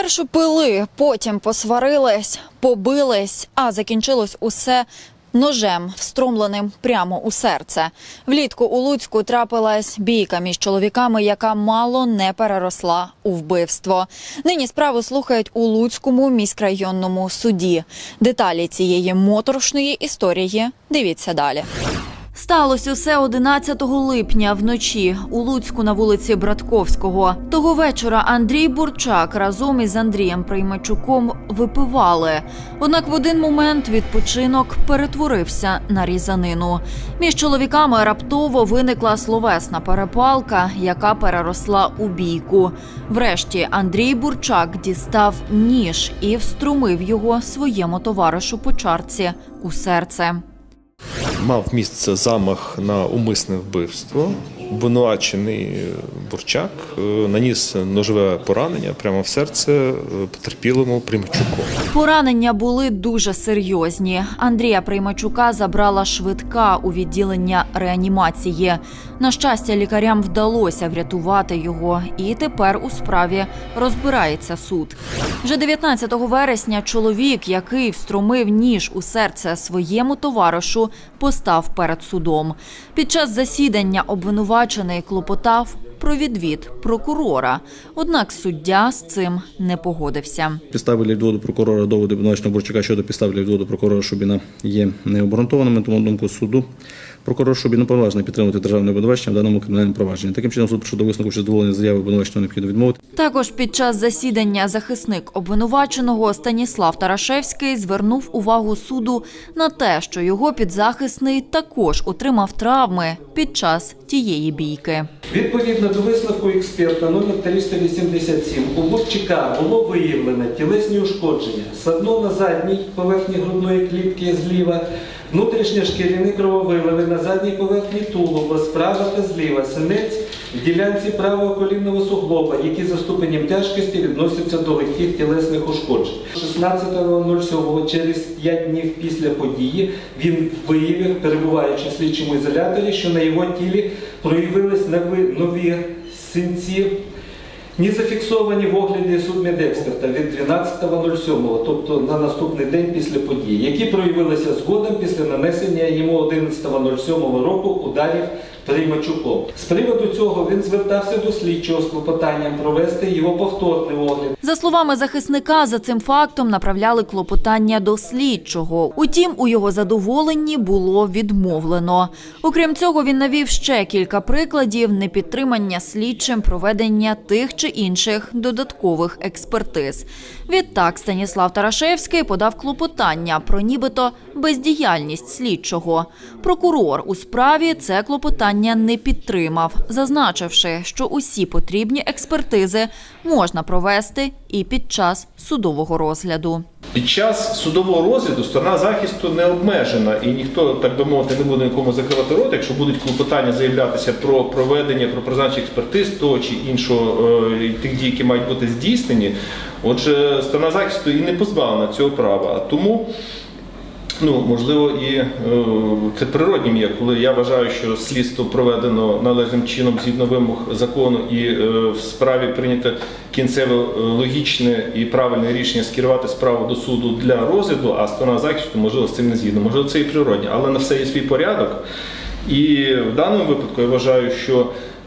Спершу пили, потім посварились, побились, а закінчилось усе ножем, встромленим прямо у серце. Влітку у Луцьку трапилась бійка між чоловіками, яка мало не переросла у вбивство. Нині справу слухають у Луцькому міськрайонному суді. Деталі цієї моторошної історії дивіться далі. Сталося усе 11 липня вночі у Луцьку на вулиці Братковського. Того вечора Андрій Бурчак разом із Андрієм Приймачуком випивали. Однак в один момент відпочинок перетворився на різанину. Між чоловіками раптово виникла словесна перепалка, яка переросла у бійку. Врешті Андрій Бурчак дістав ніж і вструмив його своєму товаришу по чарці у серце. Мав місце замах на умисне вбивство. Обвинувачений Бурчак наніс ножове поранення прямо в серце потерпілому Приймачуку. Поранення були дуже серйозні. Андрія Приймачука забрала швидка у відділення реанімації. На щастя, лікарям вдалося врятувати його, і тепер у справі розбирається суд. Вже 19 вересня чоловік, який встромив ніж у серце своєму товаришу, постав перед судом. Під час засідання обвинувачений клопотав про відвід прокурора. Однак суддя з цим не погодився. Підстави для відводу прокурора доводи обвинуваченого Бурчака щодо підстав для відводу прокурора Шубіна є необґрунтованими, тому, на думку суду, прокурор Шубін уповноважений підтримувати державне обвинувачення в даному кримінальному провадженні. Таким чином, суд прийшов до висновку, що задоволення заяви обвинуваченого необхідно відмовити. Також під час засідання захисник обвинуваченого Станіслав Тарашевський звернув увагу суду на те, що його підзахисний також отримав травми під час тієї бійки. Відповідно до висновку експерта номер 387 у Бурчака було виявлено тілесні ушкодження. Садно на задній поверхні грудної клітки зліва, внутрішньошкіряні крововиливи на задній поверхні тулуба, справа та зліва, синець в ділянці правого колінного суглоба, які за ступенем тяжкості відносяться до легких тілесних ушкоджень. 16.07, через 5 днів після події, він виявив, перебуваючи в слідчому ізоляторі, що на його тілі проявились нові синці, не зафіксовані в огляді судмедексперта від 12.07, тобто на наступний день після події, які проявилися згодом після нанесення йому 11.07 року ударів Приймачуком. З приводу цього він звертався до слідчого з клопотанням провести його повторний огляд. За словами захисника, за цим фактом направляли клопотання до слідчого. Утім, у його задоволенні було відмовлено. Окрім цього, він навів ще кілька прикладів непідтримання слідчим проведення тих чи інших додаткових експертиз. Відтак Станіслав Тарашевський подав клопотання про нібито бездіяльність слідчого. Прокурор у справі це клопотання не підтримав, зазначивши, що усі потрібні експертизи можна провести і під час судового розгляду. Під час судового розгляду сторона захисту не обмежена і ніхто, так би мовити, не буде нікому закривати рот, якщо будуть клопотання заявлятися про проведення, про призначення експертиз того чи іншого тих дій, які мають бути здійснені. Отже, сторона захисту і не позбавлена цього права. Тому, можливо, і це природнім є, коли я вважаю, що слідство проведено належним чином згідно вимог закону і в справі прийнято кінцеве логічне і правильне рішення скерувати справу до суду для розгляду, а сторона захисту, можливо, з цим не згідна. Можливо, це і природне, але на все є свій порядок. І в даному випадку я вважаю, що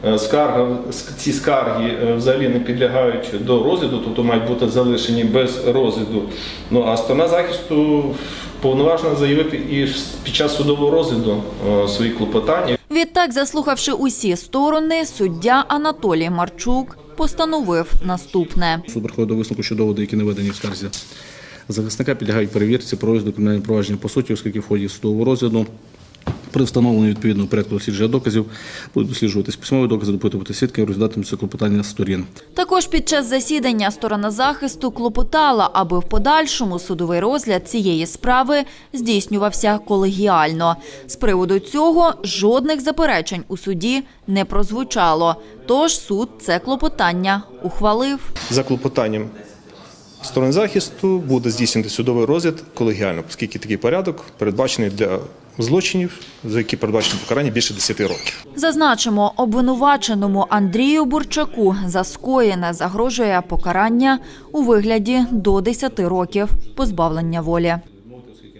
ці скарги взагалі не підлягають до розгляду, тобто мають бути залишені без розгляду. А сторона захисту повноважена заявити і під час судового розгляду свої клопотання. Відтак, заслухавши усі сторони, суддя Анатолій Марчук постановив наступне. Суд приходить до висновку, що доводи, які наведені в скарзі захисника, підлягають перевірці про розгляду кримінального провадження по суті, оскільки в ході судового розгляду при встановленні відповідного порядку дослідження доказів будуть досліджуватись письмові докази, допитувати свідків, розглядатимуться клопотання сторін. Також під час засідання сторона захисту клопотала, аби в подальшому судовий розгляд цієї справи здійснювався колегіально. З приводу цього жодних заперечень у суді не прозвучало, тож суд це клопотання ухвалив. За клопотанням сторони захисту буде здійснити судовий розгляд колегіально, оскільки такий порядок передбачений для злочинів, за які передбачено покарання більше 10 років. Зазначимо, обвинуваченому Андрію Бурчаку за скоєне загрожує покарання у вигляді до 10 років позбавлення волі.